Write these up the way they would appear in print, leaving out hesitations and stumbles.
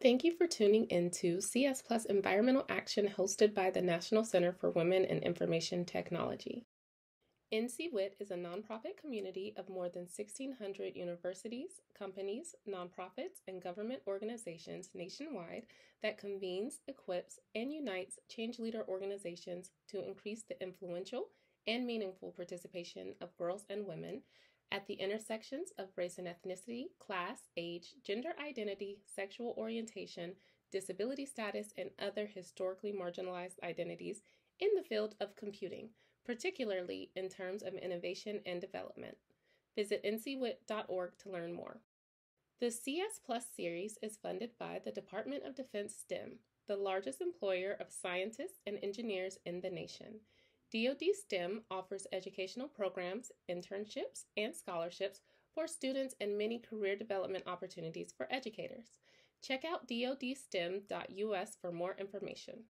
Thank you for tuning into CS Plus Environmental Action hosted by the National Center for Women in Information Technology. NCWIT is a nonprofit community of more than 1,600 universities, companies, nonprofits, and government organizations nationwide that convenes, equips, and unites change leader organizations to increase the influential and meaningful participation of girls and women at the intersections of race and ethnicity, class, age, gender identity, sexual orientation, disability status, and other historically marginalized identities in the field of computing, particularly in terms of innovation and development. Visit ncwit.org to learn more. The CS Plus series is funded by the Department of Defense STEM, the largest employer of scientists and engineers in the nation. DoD STEM offers educational programs, internships, and scholarships for students and many career development opportunities for educators. Check out dodstem.us for more information.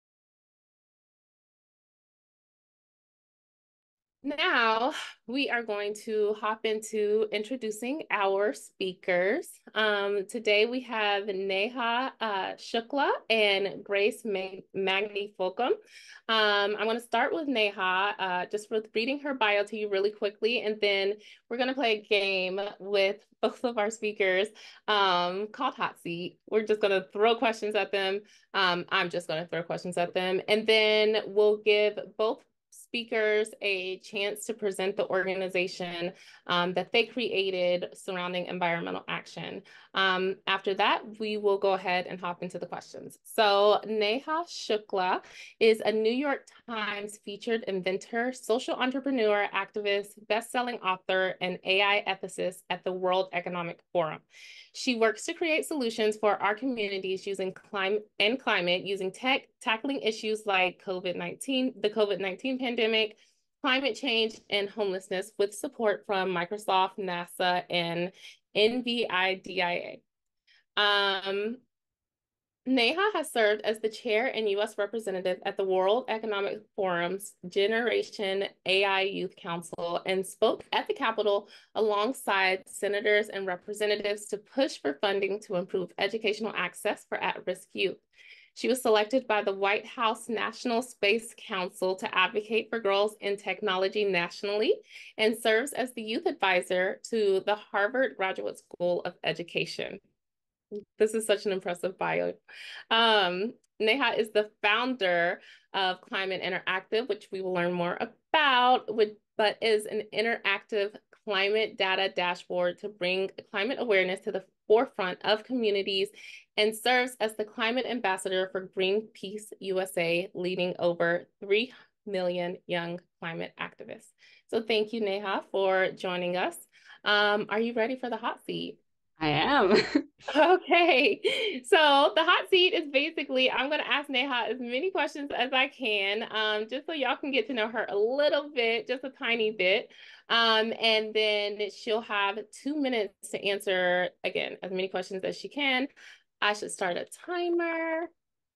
Now, we are going to hop into introducing our speakers. Today, we have Neha Shukla and Grace Magny-Fokam. I'm going to start with Neha, just with reading her bio to you really quickly, and then we're going to play a game with both of our speakers called Hot Seat. We're just going to throw questions at them. I'm just going to throw questions at them, and then we'll give both speakers a chance to present the organization that they created surrounding environmental action. After that, we will go ahead and hop into the questions. So Neha Shukla is a New York Times featured inventor, social entrepreneur, activist, best-selling author, and AI ethicist at the World Economic Forum. She works to create solutions for our communities using climate using tech, tackling issues like the COVID-19 pandemic, climate change, and homelessness with support from Microsoft, NASA, and NVIDIA. Neha has served as the chair and U.S. representative at the World Economic Forum's Generation AI Youth Council and spoke at the Capitol alongside senators and representatives to push for funding to improve educational access for at-risk youth. She was selected by the White House National Space Council to advocate for girls in technology nationally and serves as the youth advisor to the Harvard Graduate School of Education. This is such an impressive bio. Neha is the founder of Climate Interactive, which we will learn more about, but is an interactive climate data dashboard to bring climate awareness to the forefront of communities and serves as the climate ambassador for Greenpeace USA, leading over 3 million young climate activists. So thank you, Neha, for joining us. Are you ready for the hot seat? I am. Okay, so the hot seat is basically, I'm going to ask Neha as many questions as I can, just so y'all can get to know her a little bit, just a tiny bit. And then she'll have 2 minutes to answer, again, as many questions as she can. I should start a timer.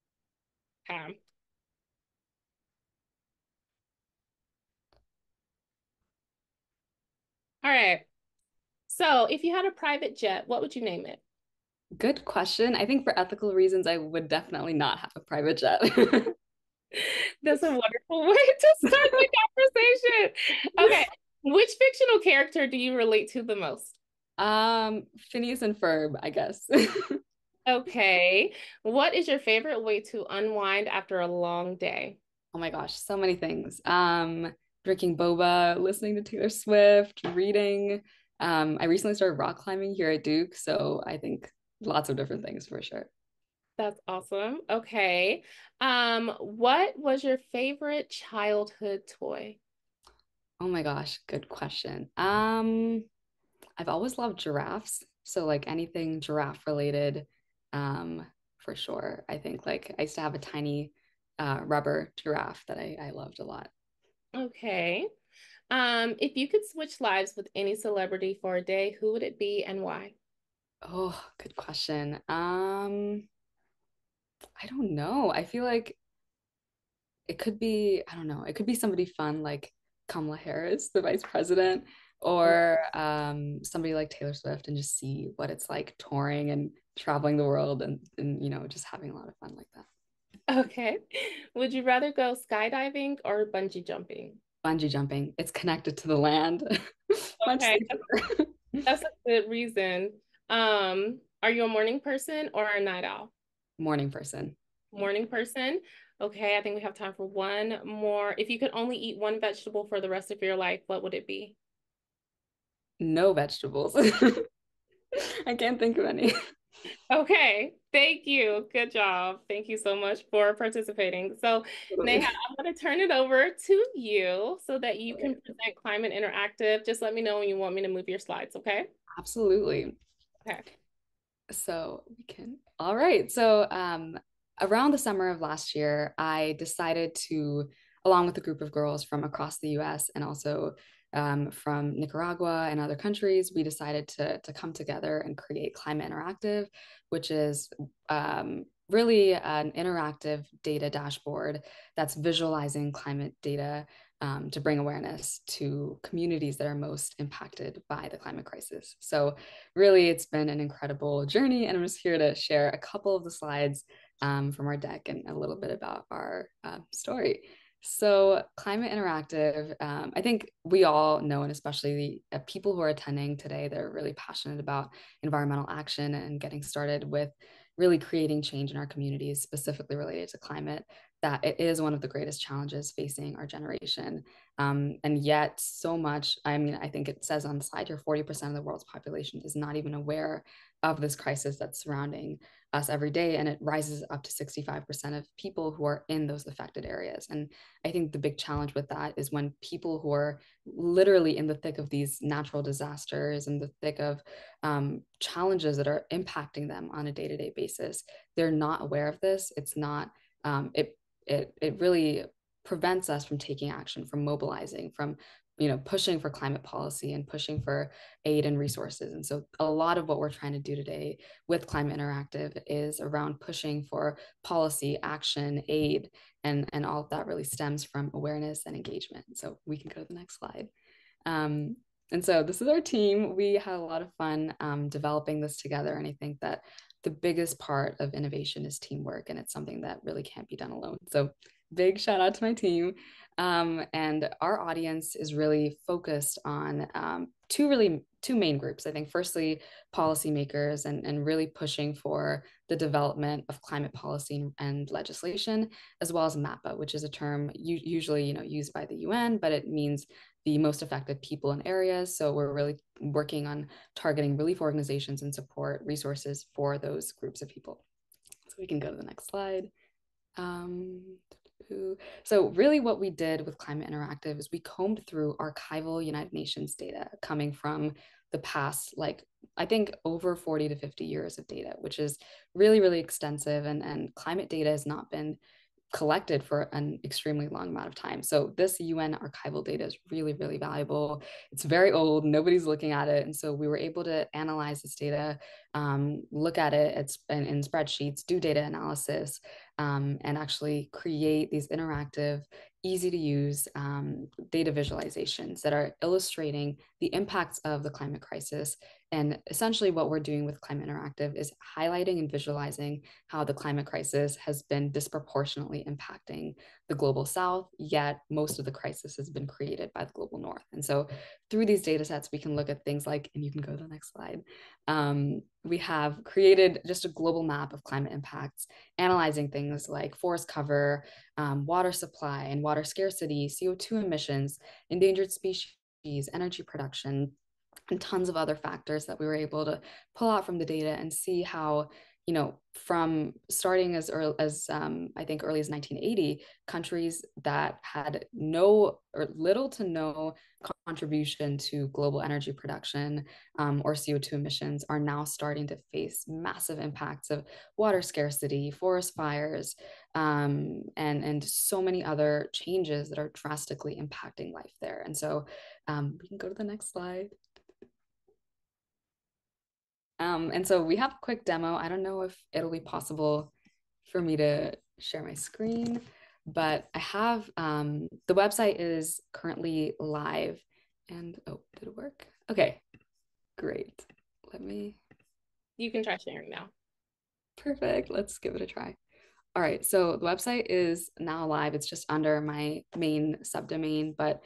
All right. So if you had a private jet, what would you name it? Good question. I think for ethical reasons, I would definitely not have a private jet. That's a wonderful way to start the conversation. Okay. Which fictional character do you relate to the most? Phineas and Ferb, I guess. Okay. What is your favorite way to unwind after a long day? Oh my gosh, so many things. Drinking boba, listening to Taylor Swift, reading. I recently started rock climbing here at Duke, so I think lots of different things for sure. That's awesome. Okay. What was your favorite childhood toy? Oh my gosh, good question. I've always loved giraffes, so like anything giraffe related, for sure. I think like I used to have a tiny rubber giraffe that I loved a lot. Okay. If you could switch lives with any celebrity for a day, who would it be and why? Oh, good question. I don't know. I feel like it could be, I don't know, it could be somebody fun like Kamala Harris, the vice president, or somebody like Taylor Swift and just see what it's like touring and traveling the world and just having a lot of fun like that. Okay. Would you rather go skydiving or bungee jumping? Bungee jumping, it's connected to the land. Much Okay, safer. that's a good reason. Are you a morning person or a night owl? Morning person. Morning person. Okay, I think we have time for one more. If you could only eat one vegetable for the rest of your life, what would it be? No vegetables. I can't think of any. Okay, thank you. Good job. Thank you so much for participating. So, Neha, I'm going to turn it over to you so that you can present Climate Interactive. Just let me know when you want me to move your slides, okay? Absolutely. Okay. So we can. All right. So around the summer of last year, I decided to, along with a group of girls from across the US and also from Nicaragua and other countries, we decided to come together and create Climate Interactive, which is really an interactive data dashboard that's visualizing climate data to bring awareness to communities that are most impacted by the climate crisis. So really, it's been an incredible journey, and I'm just here to share a couple of the slides from our deck and a little bit about our story. So, Climate Interactive, I think we all know, and especially the people who are attending today, they're really passionate about environmental action and getting started with really creating change in our communities, specifically related to climate, that it is one of the greatest challenges facing our generation. And yet, so much, I mean, I think it says on the slide here 40% of the world's population is not even aware of this crisis that's surrounding us every day. And it rises up to 65% of people who are in those affected areas. And I think the big challenge with that is when people who are literally in the thick of these natural disasters and the thick of challenges that are impacting them on a day to day basis, they're not aware of this. It's not, it really prevents us from taking action, from mobilizing, from pushing for climate policy and pushing for aid and resources. And so a lot of what we're trying to do today with Climate Interactive is around pushing for policy, action, aid, and all of that really stems from awareness and engagement. So we can go to the next slide. Um, and so this is our team. We had a lot of fun developing this together. And I think that the biggest part of innovation is teamwork, and it's something that really can't be done alone. So big shout out to my team. And our audience is really focused on two main groups. I think firstly, policymakers and really pushing for the development of climate policy and legislation, as well as MAPA, which is a term usually used by the UN, but it means the most affected people in areas. So we're really working on targeting relief organizations and support resources for those groups of people. So we can go to the next slide. So really what we did with Climate Interactive is we combed through archival United Nations data coming from the past, like I think over 40 to 50 years of data, which is really, really extensive. And climate data has not been collected for an extremely long amount of time. So this UN archival data is really, really valuable. It's very old, nobody's looking at it. And so we were able to analyze this data, look at it in spreadsheets, do data analysis, and actually create these interactive, easy to use data visualizations that are illustrating the impacts of the climate crisis. And essentially what we're doing with Climate Interactive is highlighting and visualizing how the climate crisis has been disproportionately impacting the global south, yet most of the crisis has been created by the global north. And so through these data sets, we can look at things like, and you can go to the next slide, we have created just a global map of climate impacts, analyzing things like forest cover, water supply and water scarcity, CO2 emissions, endangered species, energy production, and tons of other factors that we were able to pull out from the data and see how, from starting as early as I think early as 1980, countries that had no or little to no contribution to global energy production or CO2 emissions are now starting to face massive impacts of water scarcity, forest fires, and so many other changes that are drastically impacting life there. And so we can go to the next slide. And so we have a quick demo. I don't know if it'll be possible for me to share my screen, but I have the website is currently live. And oh, did it work? Okay, great. Let me. You can try sharing now. Perfect. Let's give it a try. All right, so the website is now live. It's just under my main subdomain, but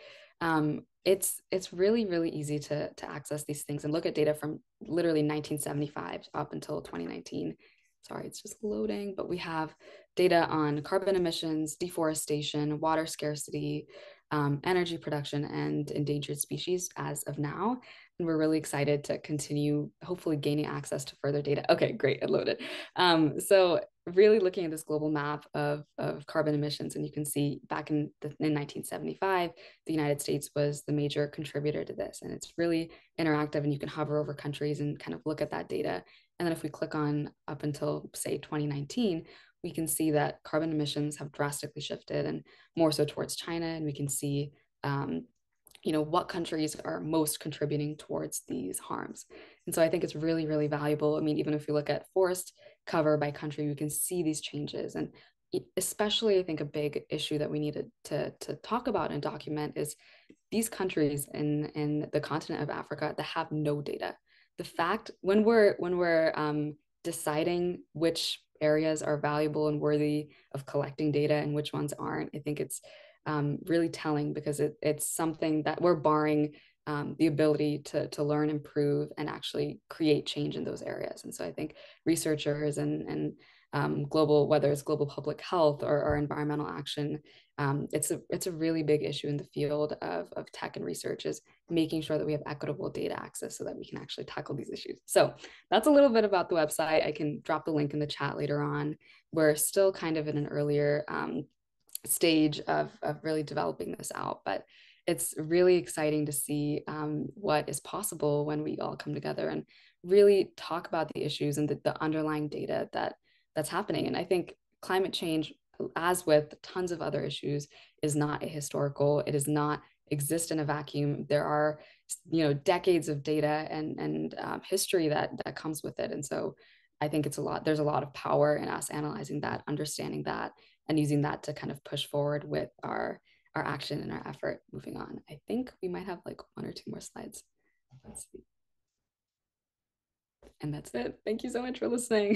it's really easy to access these things and look at data from literally 1975 up until 2019. Sorry, it's just loading, but we have data on carbon emissions, deforestation, water scarcity, energy production, and endangered species as of now. And we're really excited to continue, hopefully, gaining access to further data. Okay, great, it loaded. So really looking at this global map of carbon emissions, and you can see back in 1975, the United States was the major contributor to this. And it's really interactive, and you can hover over countries and kind of look at that data. And then if we click on up until, say, 2019, we can see that carbon emissions have drastically shifted and more so towards China. And we can see what countries are most contributing towards these harms. And so I think it's really valuable. I mean, even if you look at forest cover by country, you can see these changes. And especially, I think a big issue that we needed to talk about and document is these countries in the continent of Africa that have no data. The fact when we're deciding which areas are valuable and worthy of collecting data and which ones aren't, I think it's really telling because it's something that we're barring the ability to learn, improve, and actually create change in those areas. And so I think researchers and global, whether it's global public health or environmental action, it's a really big issue in the field of tech and research is making sure that we have equitable data access so that we can actually tackle these issues. So that's a little bit about the website. I can drop the link in the chat later on. We're still kind of in an earlier stage of really developing this out. But it's really exciting to see what is possible when we all come together and really talk about the issues and the underlying data that's happening. And I think climate change, as with tons of other issues, is not ahistorical. It does not exist in a vacuum. There are, decades of data and history that comes with it. And so I think there's a lot of power in us analyzing that, understanding that, and using that to kind of push forward with our action and our effort moving on. I think we might have like one or two more slides. Let's see. And that's it. Thank you so much for listening.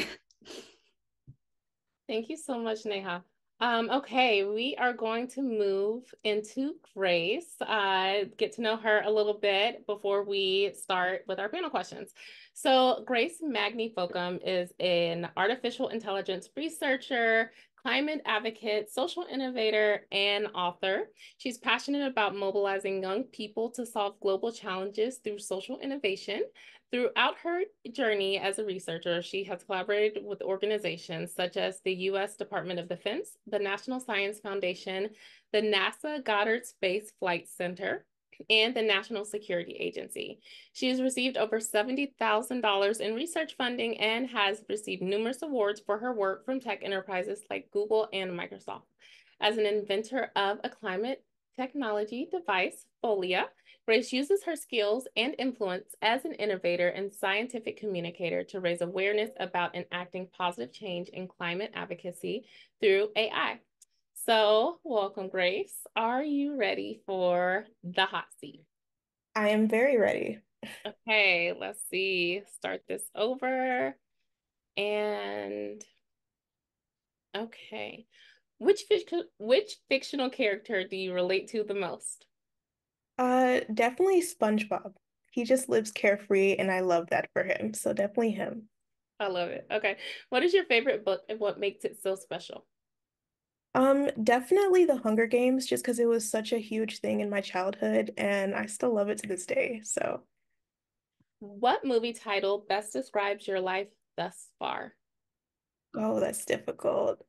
Thank you so much, Neha. Okay, we are going to move into Grace, get to know her a little bit before we start with our panel questions. So Grace Magny-Fokam is an artificial intelligence researcher, climate advocate, social innovator, and author. She's passionate about mobilizing young people to solve global challenges through social innovation. Throughout her journey as a researcher, she has collaborated with organizations such as the U.S. Department of Defense, the National Science Foundation, the NASA Goddard Space Flight Center, and the National Security Agency. She has received over $70,000 in research funding and has received numerous awards for her work from tech enterprises like Google and Microsoft. As an inventor of a climate technology device, Folia, Grace uses her skills and influence as an innovator and scientific communicator to raise awareness about enacting positive change in climate advocacy through AI. So, welcome, Grace. Are you ready for the hot seat? I am very ready. Okay, let's see. Start this over. And okay. Which fictional character do you relate to the most? Definitely SpongeBob. He just lives carefree and I love that for him. So definitely him. I love it. Okay. What is your favorite book and what makes it so special? Definitely The Hunger Games, just because it was such a huge thing in my childhood and I still love it to this day. So, What movie title best describes your life thus far? oh, that's difficult.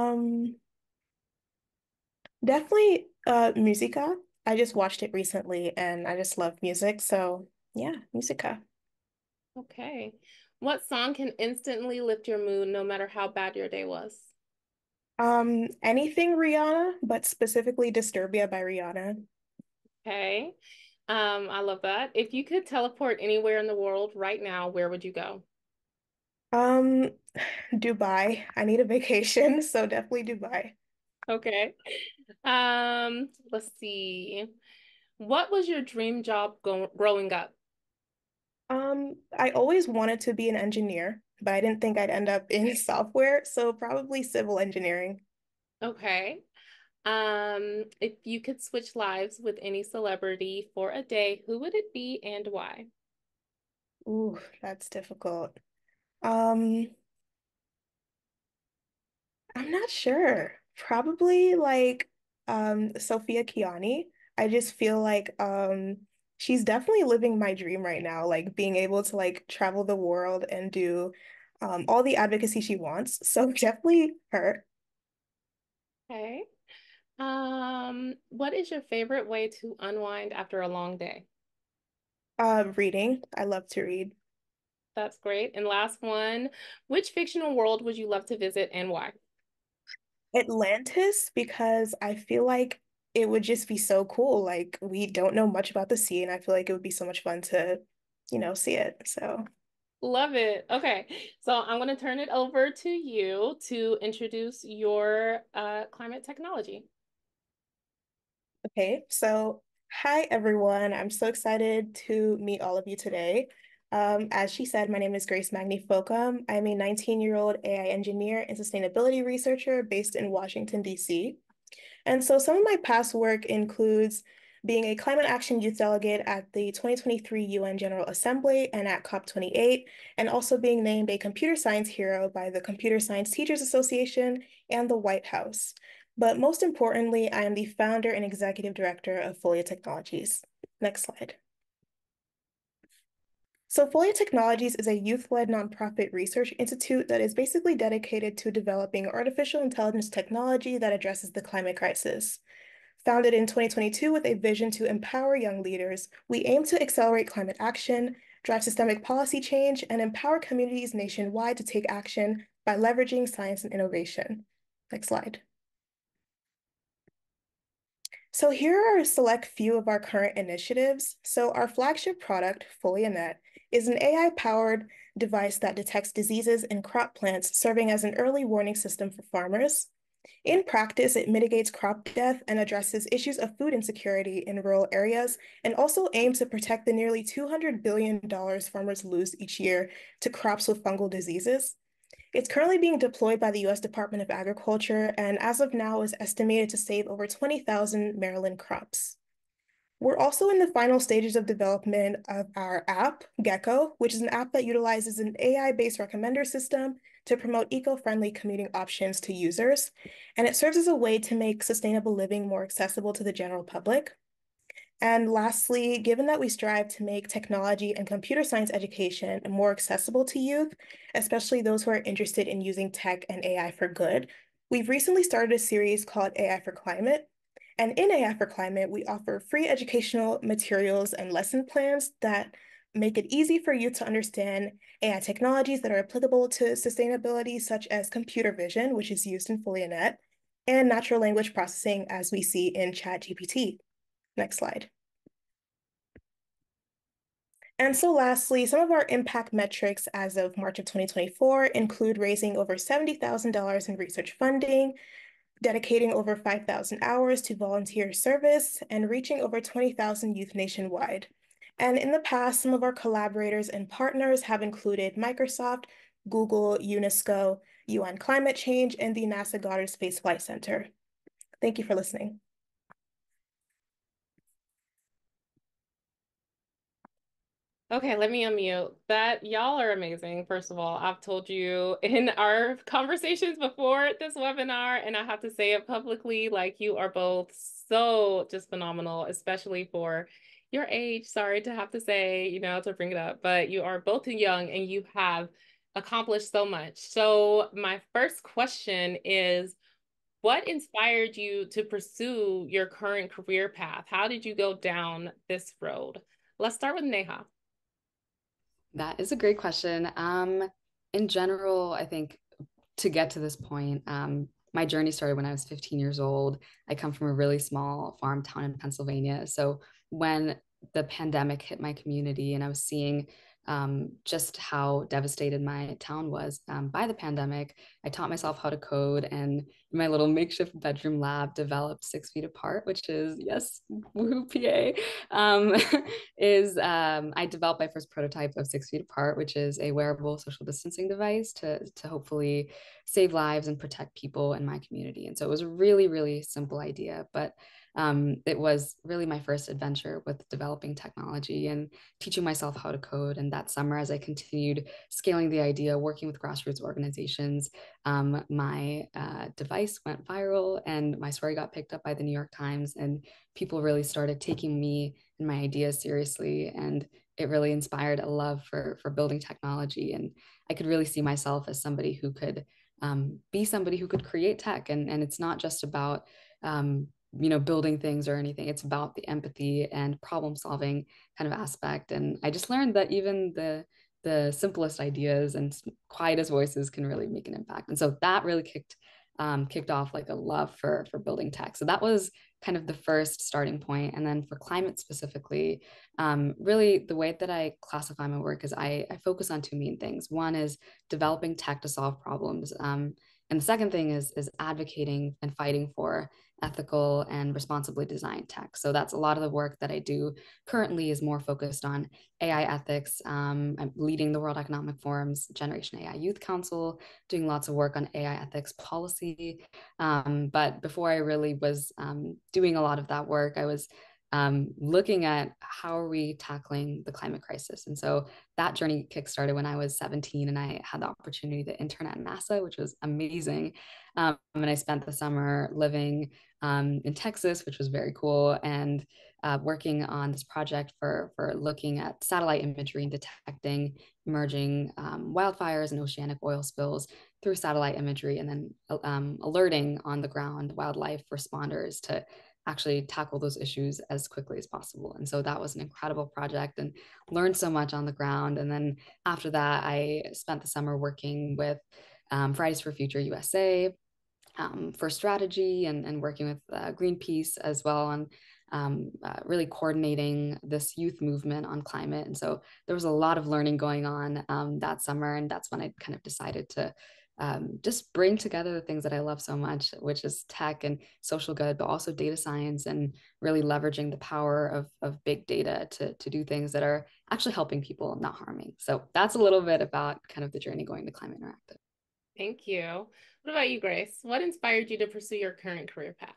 Definitely Musica. I just watched it recently and I just love music. So yeah, Musica. Okay. What song can instantly lift your mood no matter how bad your day was? Anything Rihanna, but specifically Disturbia by Rihanna. Okay. I love that. If you could teleport anywhere in the world right now, where would you go? Um, Dubai. I need a vacation, so definitely Dubai. Okay. Let's see. What was your dream job growing up? I always wanted to be an engineer. but I didn't think I'd end up in software, so probably civil engineering. Okay. If you could switch lives with any celebrity for a day, who would it be and why? Ooh, that's difficult. Um, I'm not sure. Probably like Sophia Kiani. I just feel like she's definitely living my dream right now, like being able to like travel the world and do all the advocacy she wants. So definitely her. Okay. What is your favorite way to unwind after a long day? Reading. I love to read. That's great. And last one, which fictional world would you love to visit and why? Atlantis, because I feel like it would just be so cool. Like we don't know much about the sea, and I feel like it would be so much fun to, see it. So Love it. Okay. So I'm going to turn it over to you to introduce your climate technology. okay, so hi everyone. I'm so excited to meet all of you today. As she said, my name is Grace Magny-Fokam. I'm a 19-year-old AI engineer and sustainability researcher based in Washington, D.C. And so some of my past work includes being a climate action youth delegate at the 2023 UN General Assembly and at COP28, and also being named a computer science hero by the Computer Science Teachers Association and the White House. But most importantly, I am the founder and executive director of Folia Technologies. Next slide. So Folia Technologies is a youth-led nonprofit research institute that is basically dedicated to developing artificial intelligence technology that addresses the climate crisis. Founded in 2022 with a vision to empower young leaders, we aim to accelerate climate action, drive systemic policy change, and empower communities nationwide to take action by leveraging science and innovation. Next slide. So here are a select few of our current initiatives. So our flagship product, FoliaNet, is an AI-powered device that detects diseases in crop plants, serving as an early warning system for farmers. In practice, it mitigates crop death and addresses issues of food insecurity in rural areas, and also aims to protect the nearly $200 billion farmers lose each year to crops with fungal diseases. It's currently being deployed by the US Department of Agriculture, and as of now is estimated to save over 20,000 Maryland crops. We're also in the final stages of development of our app, Gecko, which is an app that utilizes an AI-based recommender system to promote eco-friendly commuting options to users. And it serves as a way to make sustainable living more accessible to the general public. And lastly, given that we strive to make technology and computer science education more accessible to youth, especially those who are interested in using tech and AI for good, we've recently started a series called AI for Climate. And in AI for Climate, we offer free educational materials and lesson plans that make it easy for youth to understand AI technologies that are applicable to sustainability, such as computer vision, which is used in FoliaNet, and natural language processing, as we see in ChatGPT. Next slide. And so lastly, some of our impact metrics as of March of 2024 include raising over $70,000 in research funding, dedicating over 5,000 hours to volunteer service, and reaching over 20,000 youth nationwide. And in the past, some of our collaborators and partners have included Microsoft, Google, UNESCO, UN Climate Change, and the NASA Goddard Space Flight Center. Thank you for listening. Okay, let me unmute. That y'all are amazing. First of all, I've told you in our conversations before this webinar, and I have to say it publicly, like you are both so just phenomenal, especially for your age. Sorry to have to say, to bring it up, but you are both young and you have accomplished so much. So my first question is, what inspired you to pursue your current career path? How did you go down this road? Let's start with Neha. That is a great question. In general, I think to get to this point, my journey started when I was 15 years old. I come from a really small farm town in Pennsylvania. So when the pandemic hit my community and I was seeing just how devastated my town was by the pandemic. I taught myself how to code, and in my little makeshift bedroom lab developed 6 feet apart, which is, yes, woohoo, PA, I developed my first prototype of 6 feet apart, which is a wearable social distancing device to hopefully save lives and protect people in my community. And so it was a really, really simple idea, but it was really my first adventure with developing technology and teaching myself how to code. And that summer, as I continued scaling the idea, working with grassroots organizations, my device went viral and my story got picked up by the New York Times, and people really started taking me and my ideas seriously. And it really inspired a love for building technology. And I could really see myself as somebody who could be somebody who could create tech. And it's not just about building things or anything. It's about the empathy and problem solving kind of aspect. And I just learned that even the simplest ideas and quietest voices can really make an impact. And so that really kicked off like a love for building tech. So that was kind of the first starting point. And then for climate specifically, really the way that I classify my work is I focus on two main things. One is developing tech to solve problems. And the second thing is advocating and fighting for ethical and responsibly designed tech. So that's a lot of the work that I do currently is more focused on AI ethics. I'm leading the World Economic Forum's Generation AI Youth Council, doing lots of work on AI ethics policy. But before I really was doing a lot of that work, I was looking at how are we tackling the climate crisis. And so that journey kickstarted when I was 17 and I had the opportunity to intern at NASA, which was amazing. And I spent the summer living in Texas, which was very cool, and working on this project for looking at satellite imagery and detecting emerging wildfires and oceanic oil spills through satellite imagery, and then alerting on the ground wildlife responders to actually tackle those issues as quickly as possible. And so that was an incredible project and learned so much on the ground. And then after that, I spent the summer working with Fridays for Future USA for strategy and working with Greenpeace as well on really coordinating this youth movement on climate. And so there was a lot of learning going on that summer. And that's when I kind of decided to just bring together the things that I love so much, which is tech and social good, but also data science and really leveraging the power of big data to do things that are actually helping people, not harming. So that's a little bit about kind of the journey going to Climate Interactive. Thank you. What about you, Grace? What inspired you to pursue your current career path?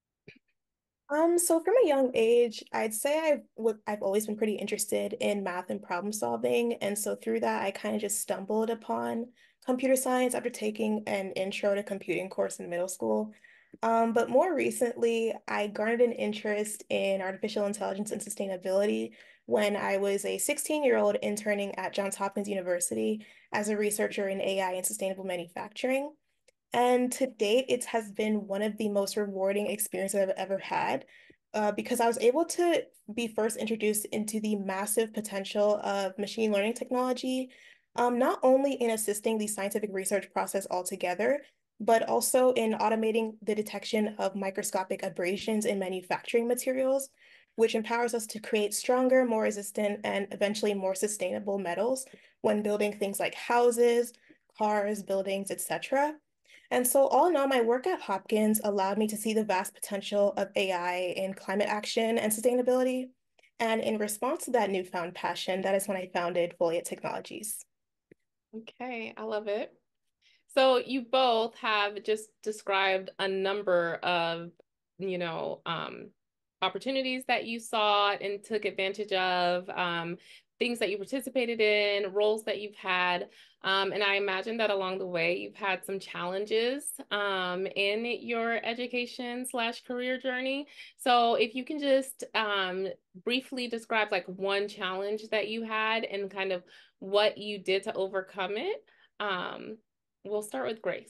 So from a young age, I'd say I've always been pretty interested in math and problem solving. And so through that, I kind of just stumbled upon computer science after taking an intro to computing course in middle school. But more recently, I garnered an interest in artificial intelligence and sustainability when I was a 16-year-old interning at Johns Hopkins University as a researcher in AI and sustainable manufacturing. And to date, it has been one of the most rewarding experiences I've ever had because I was able to be first introduced into the massive potential of machine learning technology, not only in assisting the scientific research process altogether, but also in automating the detection of microscopic abrasions in manufacturing materials, which empowers us to create stronger, more resistant, and eventually more sustainable metals when building things like houses, cars, buildings, etc. And so all in all, my work at Hopkins allowed me to see the vast potential of AI in climate action and sustainability. And in response to that newfound passion, that is when I founded Foliate Technologies. Okay, I love it. So you both have just described a number of, you know, opportunities that you saw and took advantage of, things that you participated in, roles that you've had. And I imagine that along the way, you've had some challenges in your education slash career journey. So if you can just briefly describe like one challenge that you had and kind of what you did to overcome it. We'll start with Grace.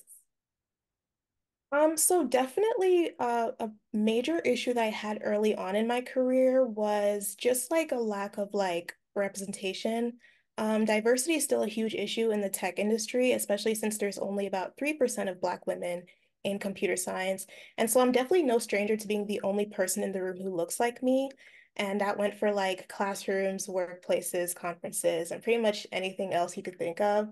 So definitely a major issue that I had early on in my career was just like a lack of like representation. Diversity is still a huge issue in the tech industry, especially since there's only about 3% of Black women in computer science. And so I'm definitely no stranger to being the only person in the room who looks like me. And that went for like classrooms, workplaces, conferences, and pretty much anything else you could think of.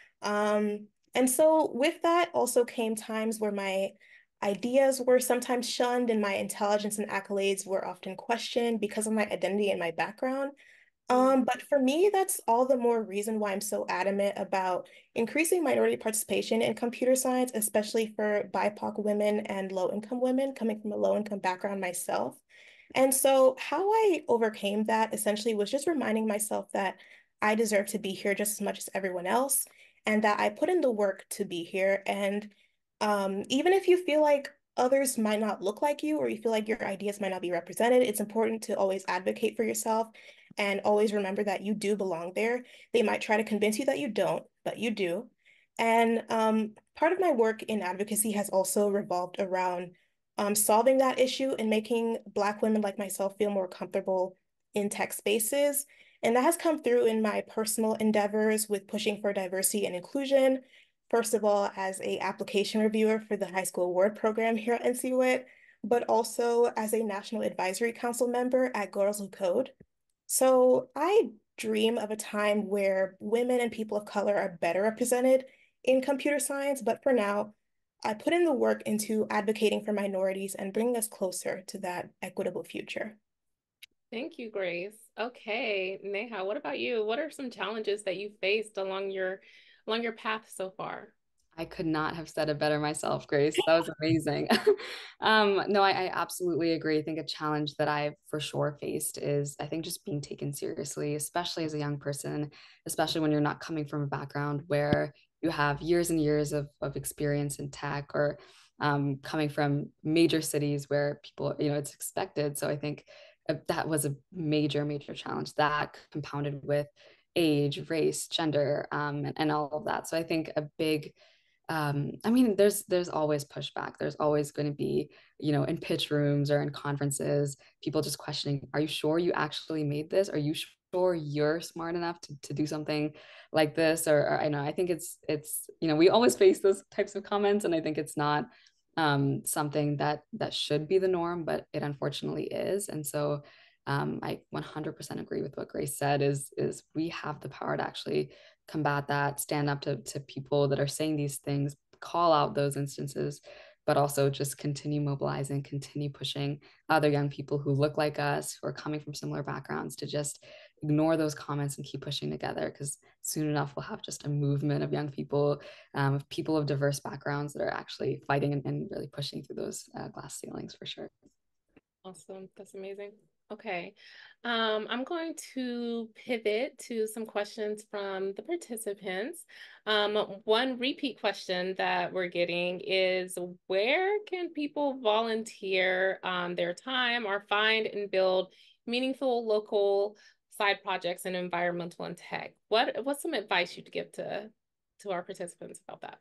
And so with that also came times where my ideas were sometimes shunned and my intelligence and accolades were often questioned because of my identity and my background. But for me, that's all the more reason why I'm so adamant about increasing minority participation in computer science, especially for BIPOC women and low-income women coming from a low-income background myself. And so how I overcame that essentially was just reminding myself that I deserve to be here just as much as everyone else, and that I put in the work to be here. And even if you feel like others might not look like you, or you feel like your ideas might not be represented, it's important to always advocate for yourself and always remember that you do belong there. They might try to convince you that you don't, but you do. And part of my work in advocacy has also revolved around solving that issue and making Black women like myself feel more comfortable in tech spaces. And that has come through in my personal endeavors with pushing for diversity and inclusion. First of all, as a application reviewer for the high school award program here at NCWIT, but also as a National Advisory Council member at Girls Who Code. So I dream of a time where women and people of color are better represented in computer science, but for now, I put in the work into advocating for minorities and bringing us closer to that equitable future. Thank you, Grace. Okay, Neha, what about you? What are some challenges that you faced along your path so far? I could not have said it better myself, Grace. That was amazing. No, I absolutely agree. I think a challenge that I've for sure faced is I think just being taken seriously, especially as a young person, especially when you're not coming from a background where you have years and years of experience in tech or coming from major cities where people, it's expected. So I think that was a major, major challenge that compounded with age, race, gender, and all of that. So I think a big I mean, there's always pushback. There's always going to be, in pitch rooms or in conferences, people just questioning, are you sure you actually made this? Are you sure you're smart enough to do something like this? Or I know, I think it's, we always face those types of comments, and I think it's not something that should be the norm, but it unfortunately is. And so I 100% agree with what Grace said is we have the power to actually combat that, stand up to people that are saying these things, call out those instances, but also just continue mobilizing, continue pushing other young people who look like us, who are coming from similar backgrounds, to just ignore those comments and keep pushing together, because soon enough we'll have just a movement of young people, of people of diverse backgrounds that are actually fighting and really pushing through those glass ceilings for sure. Awesome. That's amazing. Okay. I'm going to pivot to some questions from the participants. One repeat question that we're getting is, where can people volunteer their time or find and build meaningful local side projects in environmental and tech? What's some advice you'd give to our participants about that?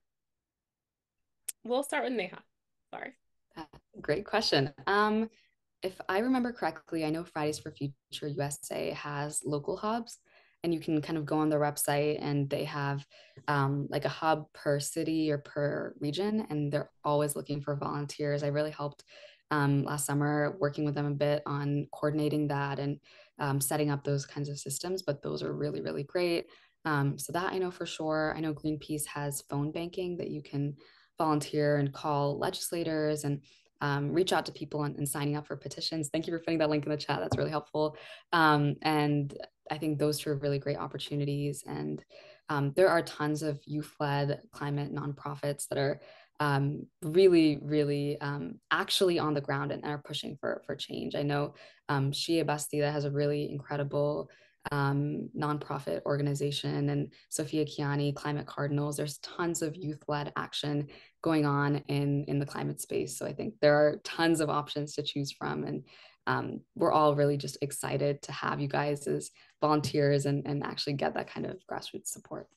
We'll start with Neha. Sorry. Great question. If I remember correctly, I know Fridays for Future USA has local hubs, and you can kind of go on their website, and they have like a hub per city or per region, and they're always looking for volunteers. I really helped last summer working with them a bit on coordinating that and setting up those kinds of systems, but those are really, really great. So that I know for sure. I know Greenpeace has phone banking that you can volunteer and call legislators and reach out to people and signing up for petitions. Thank you for putting that link in the chat. That's really helpful. And I think those two are really great opportunities. And there are tons of youth-led climate nonprofits that are really, really actually on the ground and are pushing for change. I know Shia Bastida has a really incredible nonprofit organization, and Sophia Kiani, Climate Cardinals. There's tons of youth-led action going on in the climate space. So I think there are tons of options to choose from, and we're all really just excited to have you guys as volunteers and actually get that kind of grassroots support.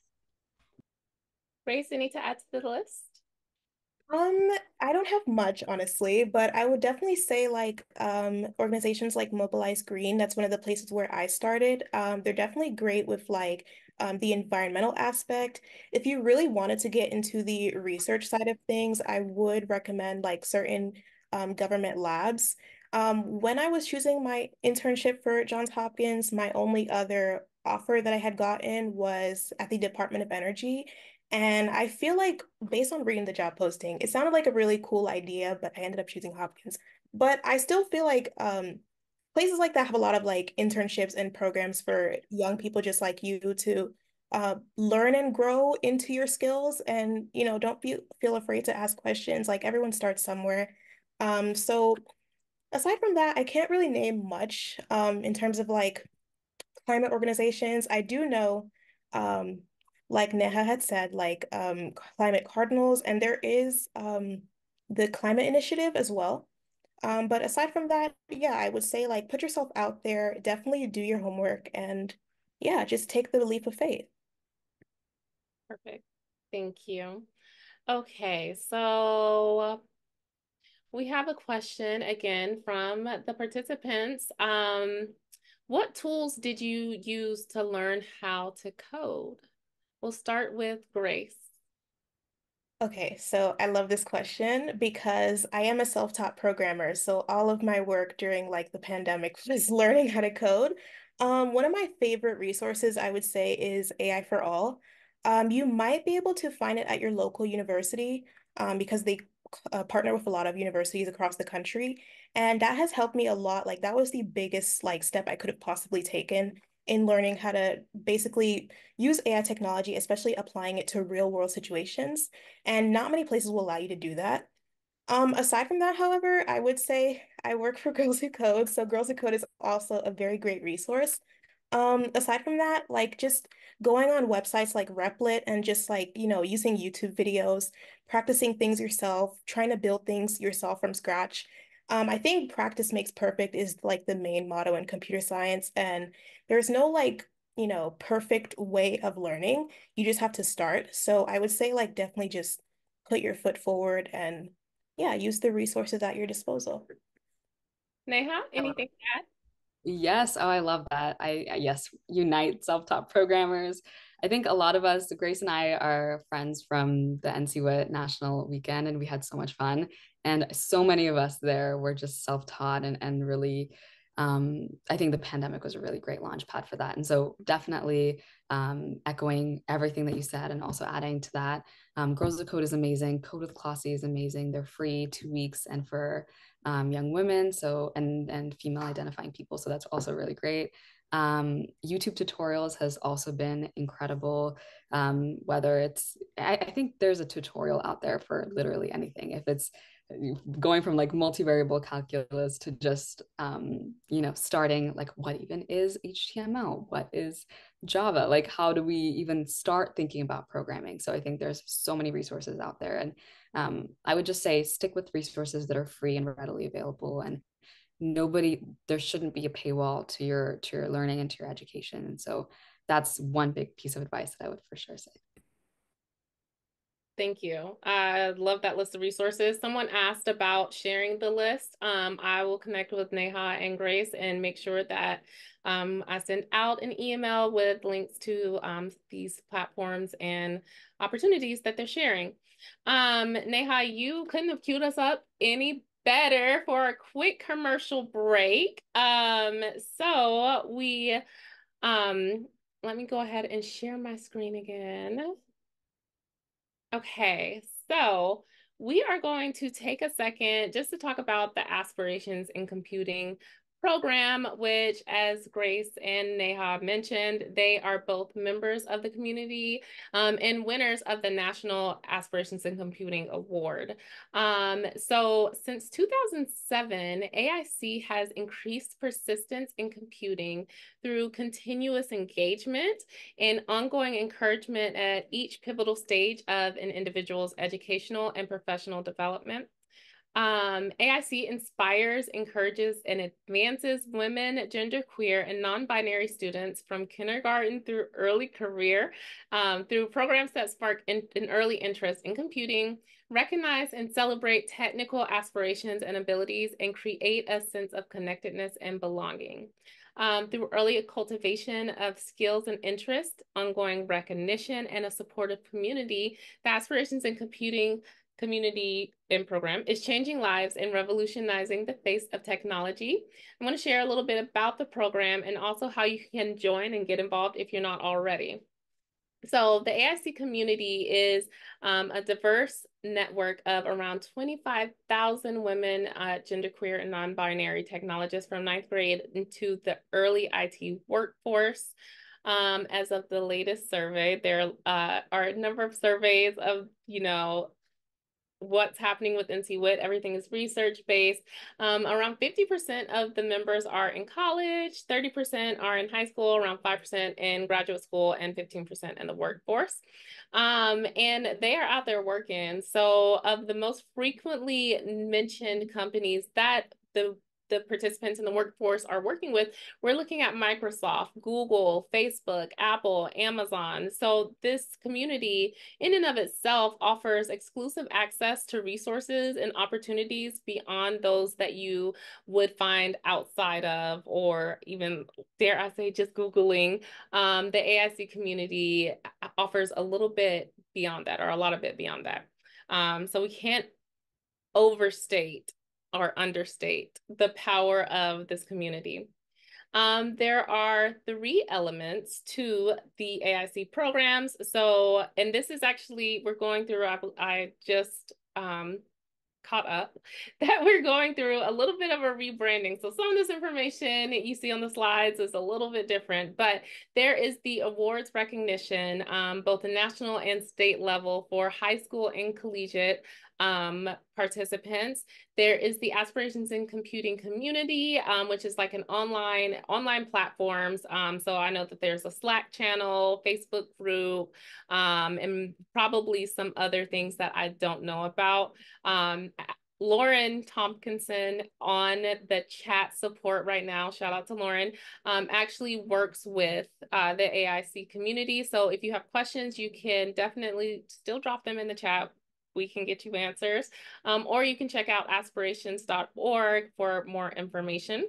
Grace, any to add to the list? I don't have much, honestly, but I would definitely say like organizations like Mobilize Green, that's one of the places where I started. They're definitely great with like the environmental aspect. If you really wanted to get into the research side of things, I would recommend like certain government labs. When I was choosing my internship for Johns Hopkins, my only other offer that I had gotten was at the Department of Energy. And I feel like, based on reading the job posting, it sounded like a really cool idea, but I ended up choosing Hopkins. But I still feel like places like that have a lot of like internships and programs for young people just like you to learn and grow into your skills, and don't feel afraid to ask questions. Like everyone starts somewhere. So aside from that, I can't really name much in terms of like climate organizations. I do know, um, like Neha had said, like climate cardinals, and there is the climate initiative as well. But aside from that, yeah, I would say like put yourself out there, definitely do your homework, and yeah, just take the leap of faith. Perfect. Thank you. Okay, so we have a question again from the participants. What tools did you use to learn how to code? We'll start with Grace. Okay, so I love this question because I am a self-taught programmer. So all of my work during like the pandemic was learning how to code. One of my favorite resources I would say is AI for All. You might be able to find it at your local university because they partner with a lot of universities across the country. And that has helped me a lot. Like that was the biggest like step I could have possibly taken in learning how to basically use AI technology, especially applying it to real world situations. And not many places will allow you to do that. Aside from that, however, I would say I work for Girls Who Code, so Girls Who Code is also a very great resource. Aside from that, like just going on websites like Replit and just like, using YouTube videos, practicing things yourself, trying to build things yourself from scratch. I think practice makes perfect is like the main motto in computer science, and there's no like, perfect way of learning. You just have to start. So I would say like definitely just put your foot forward and yeah, use the resources at your disposal. Neha, anything to add? Yes. Oh, I love that. Yes, unite self-taught programmers. I think a lot of us, Grace and I, are friends from the NCWIT National Weekend, and we had so much fun. And so many of us there were just self-taught and really, I think the pandemic was a really great launch pad for that. And so definitely echoing everything that you said and also adding to that, Girls of Code is amazing. Code with Classy is amazing. They're free 2 weeks and for young women, so and female identifying people, so that's also really great. YouTube tutorials has also been incredible. Whether it's I think there's a tutorial out there for literally anything, if it's going from like multivariable calculus to just starting like what even is HTML, what is Java, like how do we even start thinking about programming. So I think there's so many resources out there, and I would just say stick with resources that are free and readily available, and there shouldn't be a paywall to your learning and to your education. And so that's one big piece of advice that I would for sure say. Thank you. I love that list of resources. Someone asked about sharing the list. I will connect with Neha and Grace and make sure that I send out an email with links to these platforms and opportunities that they're sharing. Neha, you couldn't have queued us up any better for a quick commercial break. So we let me go ahead and share my screen again. Okay, so we are going to take a second just to talk about the Aspirations in Computing program, which, as Grace and Neha mentioned, they are both members of the community and winners of the National Aspirations in Computing Award. So since 2007, AIC has increased persistence in computing through continuous engagement and ongoing encouragement at each pivotal stage of an individual's educational and professional development. AIC inspires, encourages, and advances women, genderqueer, and non-binary students from kindergarten through early career through programs that spark an early interest in computing, recognize and celebrate technical aspirations and abilities, and create a sense of connectedness and belonging. Through early cultivation of skills and interest, ongoing recognition, and a supportive community, the Aspirations in Computing community and program is changing lives and revolutionizing the face of technology. I want to share a little bit about the program and also how you can join and get involved if you're not already. So the AIC community is a diverse network of around 25,000 women, genderqueer and non-binary technologists from 9th grade into the early IT workforce. As of the latest survey, there are a number of surveys of, what's happening with NCWIT. Everything is research-based. Around 50% of the members are in college, 30% are in high school, around 5% in graduate school, and 15% in the workforce. And they are out there working. So of the most frequently mentioned companies that the participants in the workforce are working with, we're looking at Microsoft, Google, Facebook, Apple, Amazon. So this community in and of itself offers exclusive access to resources and opportunities beyond those that you would find outside of, or even, dare I say, just Googling. The AIC community offers a little bit beyond that, or a lot of it beyond that. So we can't overstate or understate the power of this community. There are 3 elements to the AIC programs. So, and this is actually, we're going through, I just caught up, that we're going through a little bit of a rebranding. So some of this information you see on the slides is a little bit different, but there is the awards recognition, both the national and state level for high school and collegiate participants. There is the Aspirations in Computing community, which is like an online platforms. So I know that there's a Slack channel, Facebook group, and probably some other things that I don't know about. Lauren Tompkinson on the chat support right now, shout out to Lauren, actually works with the AIC community. So if you have questions, you can definitely still drop them in the chat. We can get you answers, or you can check out aspirations.org for more information.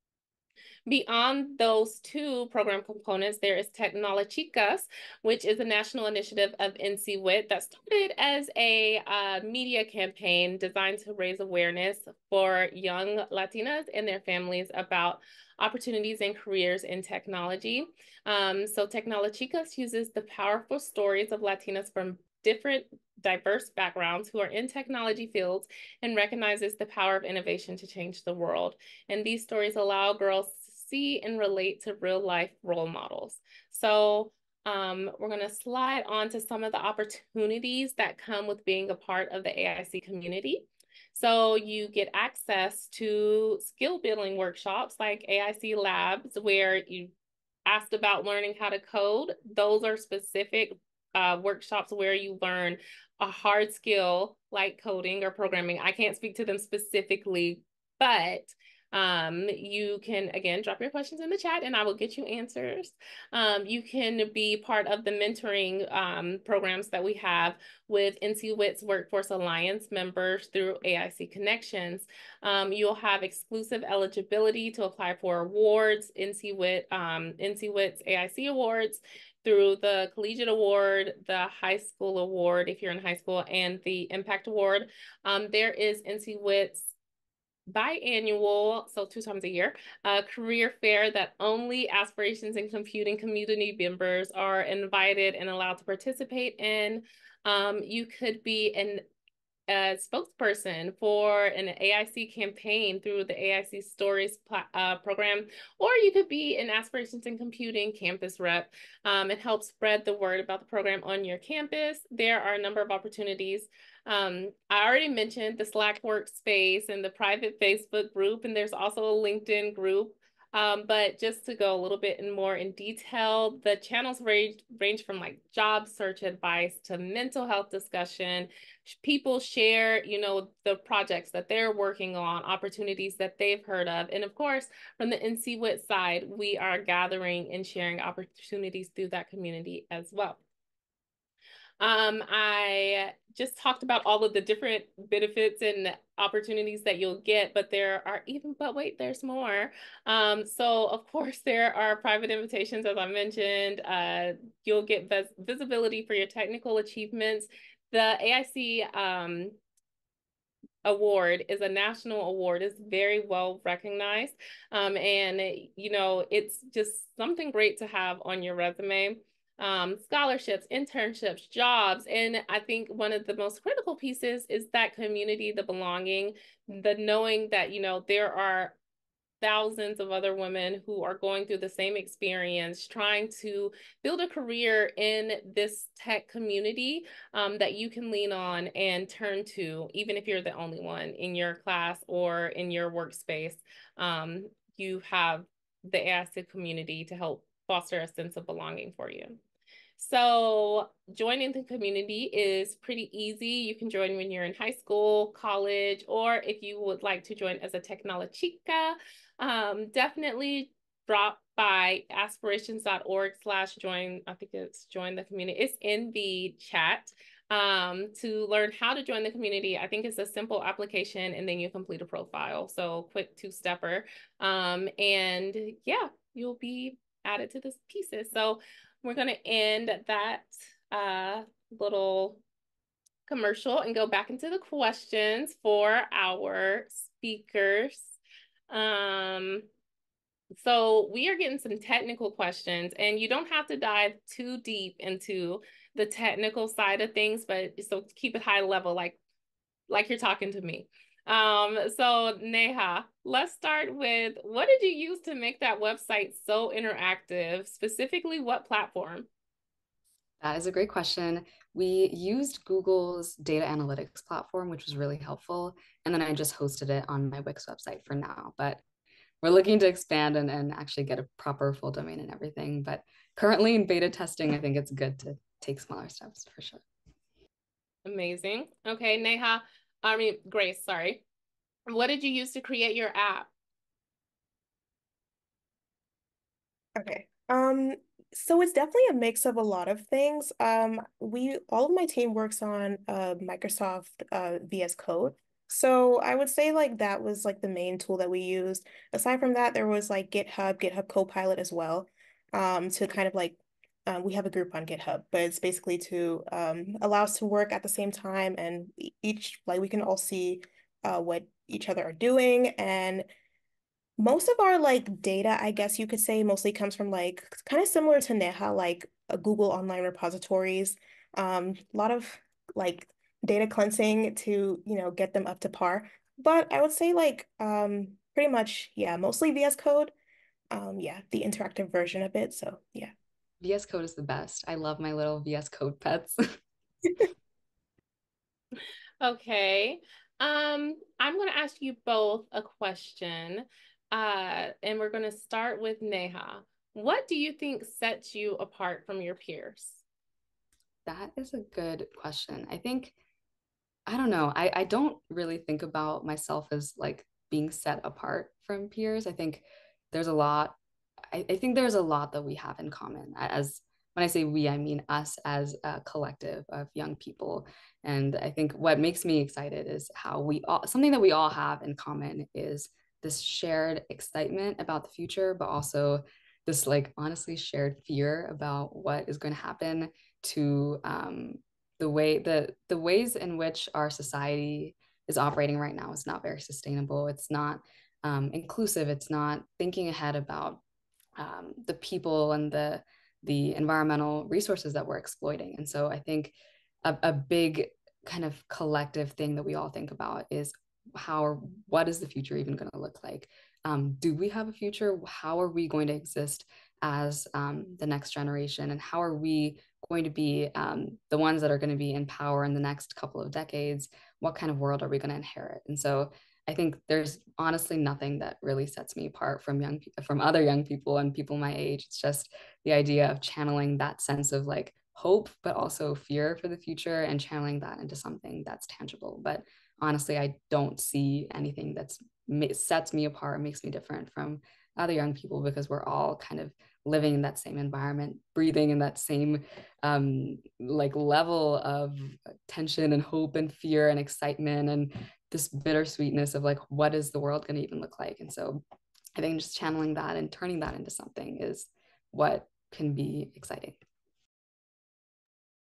Beyond those 2 program components, there is Technologists, which is a national initiative of NCWIT that started as a media campaign designed to raise awareness for young Latinas and their families about opportunities and careers in technology. So Technologists uses the powerful stories of Latinas from different diverse backgrounds who are in technology fields and recognizes the power of innovation to change the world. And these stories allow girls to see and relate to real life role models. So we're going to slide on to some of the opportunities that come with being a part of the AIC community. So you get access to skill building workshops like AIC Labs, where you asked about learning how to code. Those are specific workshops where you learn a hard skill like coding or programming. I can't speak to them specifically, but you can, again, drop your questions in the chat and I will get you answers. You can be part of the mentoring programs that we have with NCWIT's Workforce Alliance members through AIC Connections. You'll have exclusive eligibility to apply for awards, NCWIT's AIC Awards, through the Collegiate Award, the High School Award, if you're in high school, and the Impact Award. There is NCWIT's biannual, so 2 times a year, career fair that only Aspirations in Computing community members are invited and allowed to participate in. You could be a spokesperson for an AIC campaign through the AIC Stories program, or you could be an Aspirations in Computing campus rep and help spread the word about the program on your campus. There are a number of opportunities. I already mentioned the Slack workspace and the private Facebook group, and there's also a LinkedIn group. But just to go a little bit more in detail, the channels range from like job search advice to mental health discussion. People share, the projects that they're working on, opportunities that they've heard of. And of course, from the NCWIT side, we are gathering and sharing opportunities through that community as well. I just talked about all of the different benefits and opportunities that you'll get, but wait, there's more. So of course there are private invitations, as I mentioned. You'll get visibility for your technical achievements. The AIC award is a national award. It's very well recognized. And, it's just something great to have on your resume. Scholarships, internships, jobs. And I think one of the most critical pieces is that community, the belonging, the knowing that, there are thousands of other women who are going through the same experience, trying to build a career in this tech community that you can lean on and turn to, even if you're the only one in your class or in your workspace. You have the AIC community to help foster a sense of belonging for you. So joining the community is pretty easy. You can join when you're in high school, college, or if you would like to join as a technologica, definitely drop by aspirations.org/join. I think it's join the community. It's in the chat to learn how to join the community. I think it's a simple application and then you complete a profile. So quick two-stepper. And yeah, you'll be added to the pieces. So we're going to end that little commercial and go back into the questions for our speakers. So we are getting some technical questions, and you don't have to dive too deep into the technical side of things, but so keep it high level, like you're talking to me. So Neha, let's start with, what did you use to make that website so interactive? Specifically, what platform? That is a great question. We used Google's data analytics platform, which was really helpful. And then I just hosted it on my Wix website for now. But we're looking to expand and actually get a proper full domain and everything. But currently in beta testing, I think it's good to take smaller steps for sure. Amazing. Okay, Grace, sorry. What did you use to create your app? Okay. So it's definitely a mix of a lot of things. All of my team works on Microsoft VS Code. So I would say like that was like the main tool that we used. Aside from that, there was like GitHub Copilot as well. To kind of like we have a group on GitHub, but it's basically to allow us to work at the same time and each like we can all see what each other are doing. And most of our like data, I guess you could say, mostly comes from like kind of similar to Neha, like Google online repositories. A lot of like data cleansing to, get them up to par. But I would say like pretty much, yeah, mostly VS Code. Yeah, the interactive version of it. So yeah. VS Code is the best. I love my little VS Code pets. Okay. I'm going to ask you both a question, and we're going to start with Neha. What do you think sets you apart from your peers? That is a good question. I don't know. I don't really think about myself as like being set apart from peers. I think there's a lot, I think there's a lot that we have in common. As when I say we, I mean us as a collective of young people. And I think what makes me excited is how something that we all have in common is this shared excitement about the future, but also this like honestly shared fear about what is going to happen to the ways in which our society is operating right now is not very sustainable. It's not inclusive. It's not thinking ahead about the people and the environmental resources that we're exploiting. And so I think a big kind of collective thing that we all think about is what is the future even going to look like? Do we have a future? How are we going to exist as the next generation? And how are we going to be the ones that are going to be in power in the next couple of decades? What kind of world are we going to inherit? And so I think there's honestly nothing that really sets me apart from other young people and people my age. It's just the idea of channeling that sense of like hope, but also fear for the future and channeling that into something that's tangible. But honestly, I don't see anything that's sets me apart, makes me different from other young people because we're all kind of living in that same environment, breathing in that same like level of tension and hope and fear and excitement and this bittersweetness of like, what is the world going to even look like? And so I think just channeling that and turning that into something is what can be exciting.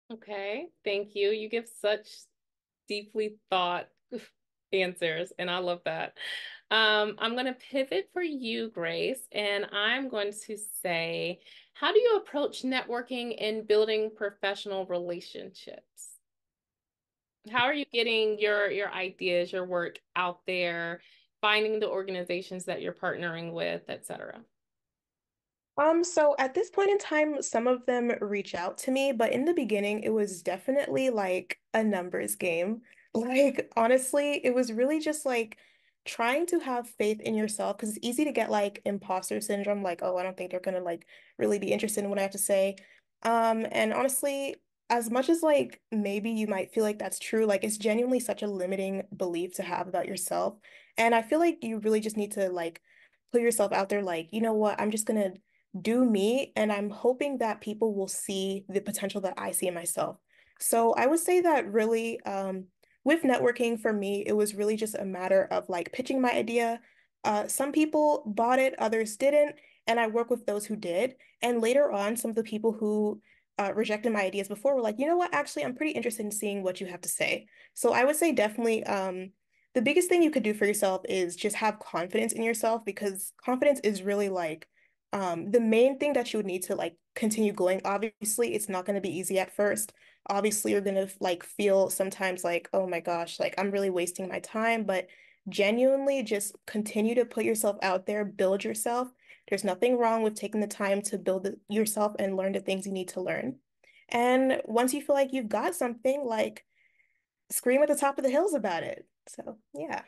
Okay, thank you. You give such deeply thought answers, and I love that. I'm going to pivot for you, Grace, and I'm going to say, how do you approach networking and building professional relationships? How are you getting your ideas, your work out there, finding the organizations that you're partnering with, et cetera? So at this point in time, some of them reach out to me, but in the beginning, it was definitely like a numbers game. Like, honestly, it was really just like trying to have faith in yourself because it's easy to get like imposter syndrome, like, oh, I don't think they're gonna like really be interested in what I have to say. And honestly, as much as like maybe you might feel like that's true, like it's genuinely such a limiting belief to have about yourself. And I feel like you really just need to like put yourself out there, like, you know what, I'm just gonna do me, and I'm hoping that people will see the potential that I see in myself. So I would say that really, with networking for me, it was really just a matter of like pitching my idea. Some people bought it, others didn't, and I work with those who did. And later on, some of the people who rejected my ideas before were like, you know what, actually, I'm pretty interested in seeing what you have to say. So I would say definitely, the biggest thing you could do for yourself is just have confidence in yourself because confidence is really like the main thing that you would need to like continue going. Obviously, it's not going to be easy at first. Obviously, you're going to like feel sometimes like, oh my gosh, like I'm really wasting my time, but genuinely just continue to put yourself out there, build yourself. There's nothing wrong with taking the time to build yourself and learn the things you need to learn. And once you feel like you've got something, like scream at the top of the hills about it. So, yeah.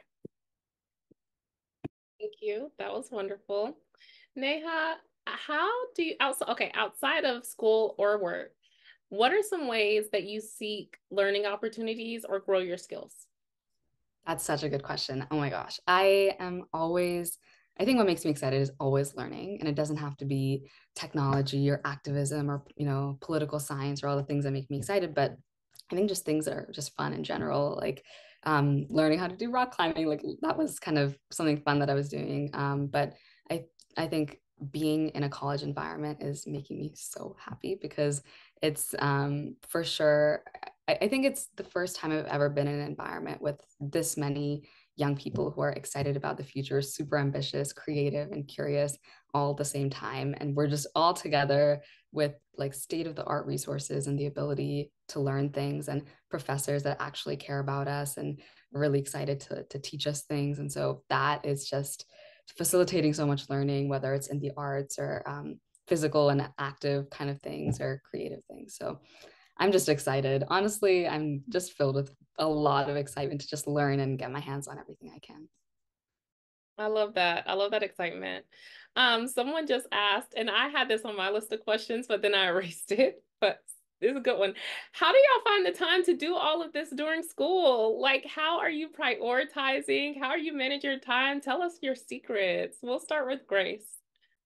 Thank you. That was wonderful. Neha, how do you outside of school or work, what are some ways that you seek learning opportunities or grow your skills? That's such a good question. Oh my gosh. I think what makes me excited is always learning. And it doesn't have to be technology or activism or, political science or all the things that make me excited. But I think just things that are just fun in general, like learning how to do rock climbing, like that was kind of something fun that I was doing. But I, I think being in a college environment is making me so happy because it's for sure I think it's the first time I've ever been in an environment with this many young people who are excited about the future, super ambitious, creative, and curious all at the same time. And we're just all together with like state of the art resources and the ability to learn things and professors that actually care about us and really excited to teach us things. And so that is just facilitating so much learning, whether it's in the arts or physical and active kind of things or creative things. So I'm just excited. Honestly, I'm just filled with a lot of excitement to just learn and get my hands on everything I can. I love that. I love that excitement. Someone just asked, and I had this on my list of questions, but then I erased it. But this is a good one. How do y'all find the time to do all of this during school? Like, how are you prioritizing? How are you manage your time? Tell us your secrets. We'll start with Grace.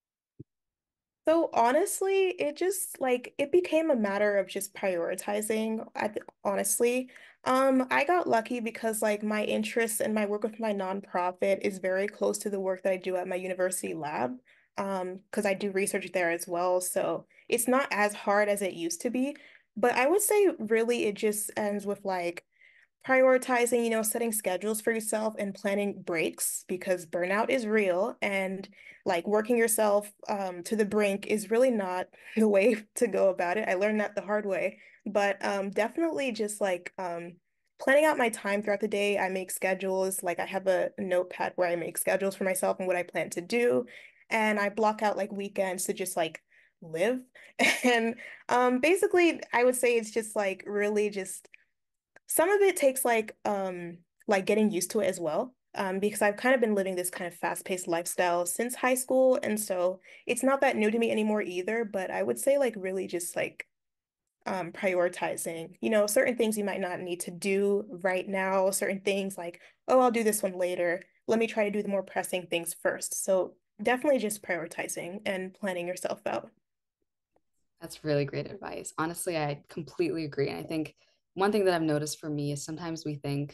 So honestly, it just like it became a matter of just prioritizing. Honestly, I got lucky because like my interests and my work with my nonprofit is very close to the work that I do at my university lab. Because I do research there as well, so it's not as hard as it used to be. But I would say really it just ends with like prioritizing, setting schedules for yourself and planning breaks because burnout is real and like working yourself to the brink is really not the way to go about it. I learned that the hard way, but definitely just like planning out my time throughout the day. I make schedules, like I have a notepad where I make schedules for myself and what I plan to do, and I block out like weekends to just like live. And basically, I would say it's just like really just some of it takes like getting used to it as well. Because I've kind of been living this kind of fast-paced lifestyle since high school, and so it's not that new to me anymore either, but I would say like really just like prioritizing, certain things you might not need to do right now, certain things like, oh, I'll do this one later. Let me try to do the more pressing things first. So definitely just prioritizing and planning yourself out. That's really great advice. Honestly, I completely agree. And I think one thing that I've noticed for me is sometimes we think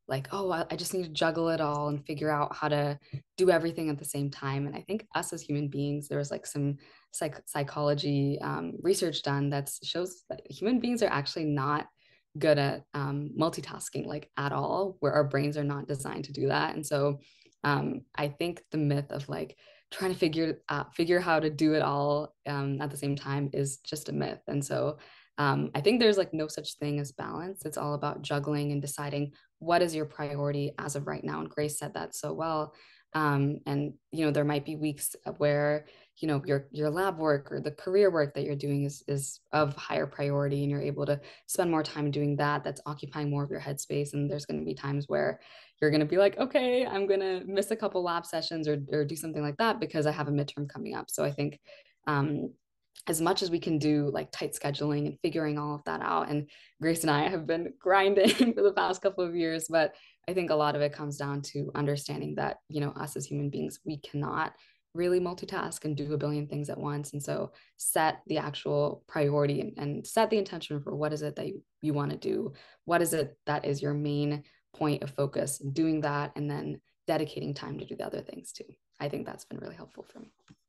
like, oh, I just need to juggle it all and figure out how to do everything at the same time. And I think us as human beings, there was like some psychology research done that shows that human beings are actually not good at multitasking like at all, where our brains are not designed to do that. And so I think the myth of like trying to figure how to do it all at the same time is just a myth. And so I think there's like no such thing as balance. It's all about juggling and deciding what is your priority as of right now. And Grace said that so well. And you know, there might be weeks where, you know, your lab work or the career work that you're doing is of higher priority, and you're able to spend more time doing that. That's occupying more of your headspace. And there's going to be times where you're going to be like, okay, I'm going to miss a couple lab sessions or do something like that because I have a midterm coming up. So I think as much as we can do like tight scheduling and figuring all of that out. And Grace and I have been grinding for the past couple of years, but I think a lot of it comes down to understanding that, you know, us as human beings, we cannot really multitask and do a billion things at once. And so set the actual priority and set the intention for what is it that you want to do? What is it that is your main point of focus? Doing that and then dedicating time to do the other things too. I think that's been really helpful for me.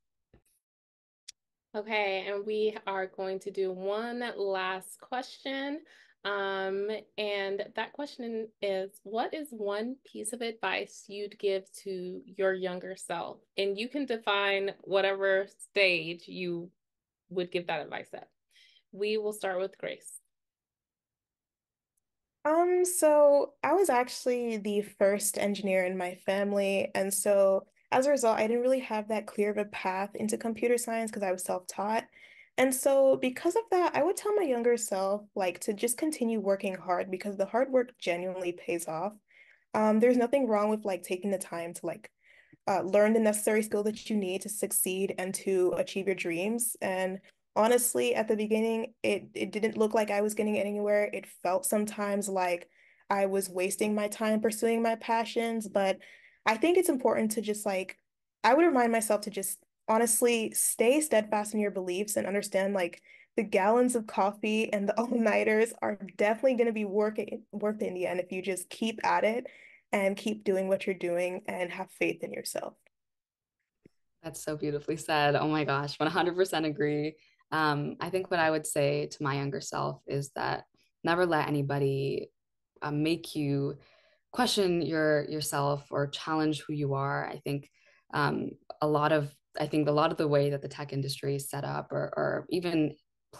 Okay, and we are going to do one last question. And that question is, what is one piece of advice you'd give to your younger self? And you can define whatever stage you would give that advice at. We will start with Grace. So I was actually the first engineer in my family, and so as a result, I didn't really have that clear of a path into computer science because I was self-taught. And so because of that, I would tell my younger self like to just continue working hard because the hard work genuinely pays off. There's nothing wrong with like taking the time to like learn the necessary skill that you need to succeed and to achieve your dreams. And honestly, at the beginning, it didn't look like I was getting anywhere. It felt sometimes like I was wasting my time pursuing my passions. But I think it's important to just like, I would remind myself to just honestly stay steadfast in your beliefs and understand like the gallons of coffee and the all-nighters are definitely going to be worth it in the end if you just keep at it and keep doing what you're doing and have faith in yourself. That's so beautifully said. Oh my gosh, 100% agree. I think what I would say to my younger self is that never let anybody make you question yourself or challenge who you are. Um, a lot of I think a lot of the way that the tech industry is set up, or even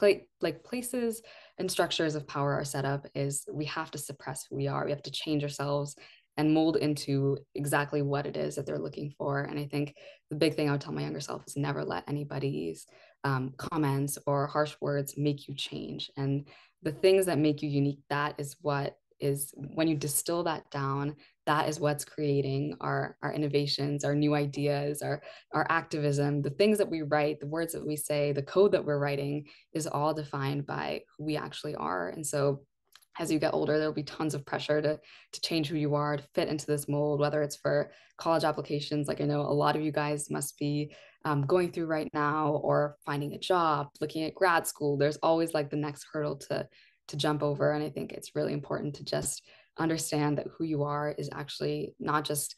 places and structures of power are set up, is we have to suppress who we are. We have to change ourselves and mold into exactly what it is that they're looking for. And I think the big thing I would tell my younger self is never let anybody's comments or harsh words make you change. And the things that make you unique, that is what is when you distill that down, that is what's creating our innovations, our new ideas, our activism, the things that we write, the words that we say, the code that we're writing is all defined by who we actually are. And so as you get older, there'll be tons of pressure to change who you are, to fit into this mold, whether it's for college applications, like I know a lot of you guys must be going through right now, or finding a job, looking at grad school. There's always like the next hurdle to jump over. And I think it's really important to just understand that who you are is actually not just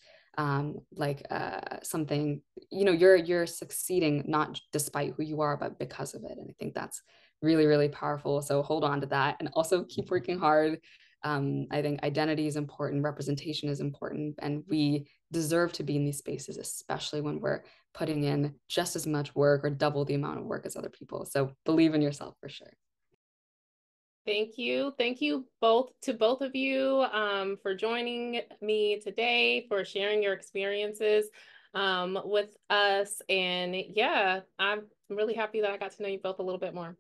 something, you know, you're succeeding not despite who you are, but because of it. And I think that's really, really powerful. So hold on to that and also keep working hard. I think identity is important, representation is important, and we deserve to be in these spaces, especially when we're putting in just as much work or double the amount of work as other people. So believe in yourself for sure. Thank you. Thank you both of you for joining me today, for sharing your experiences with us. And yeah, I'm really happy that I got to know you both a little bit more.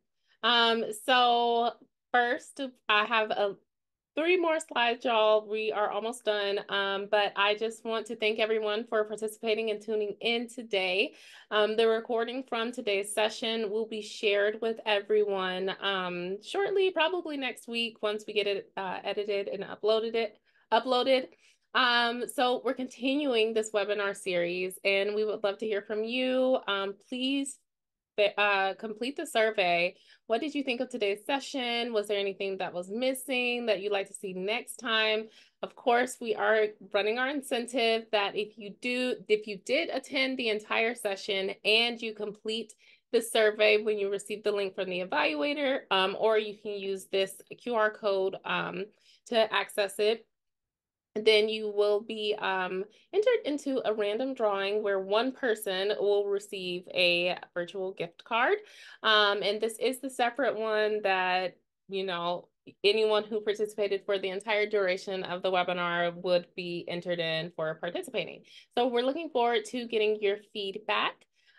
So first, I have three more slides, y'all. We are almost done. But I just want to thank everyone for participating and tuning in today. The recording from today's session will be shared with everyone shortly, probably next week, once we get it edited and uploaded. So we're continuing this webinar series, and we would love to hear from you. Please complete the survey. What did you think of today's session? Was there anything that was missing that you'd like to see next time? Of course, we are running our incentive that if you did attend the entire session and you complete the survey when you receive the link from the evaluator, or you can use this QR code to access it, then you will be entered into a random drawing where one person will receive a virtual gift card. And this is the separate one that, anyone who participated for the entire duration of the webinar would be entered in for participating. So we're looking forward to getting your feedback.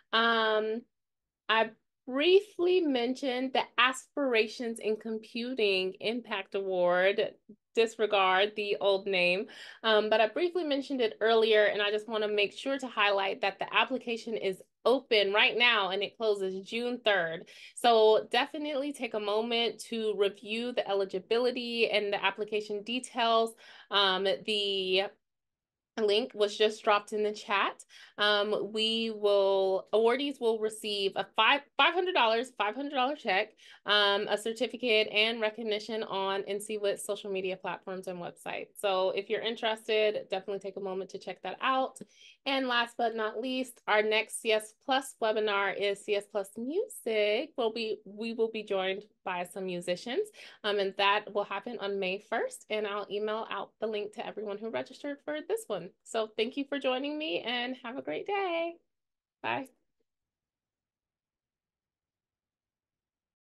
I briefly mentioned the Aspirations in Computing Impact Award. Disregard the old name, but I briefly mentioned it earlier, and I just want to make sure to highlight that the application is open right now and it closes June 3rd. So definitely take a moment to review the eligibility and the application details. The link was just dropped in the chat. Awardees will receive a $500 check, a certificate, and recognition on NCWIT social media platforms and websites. So if you're interested, definitely take a moment to check that out. And last but not least, our next CS Plus webinar is CS Plus Music. We will be joined by some musicians, and that will happen on May 1st, and I'll email out the link to everyone who registered for this one. So thank you for joining me and have a great day. Bye.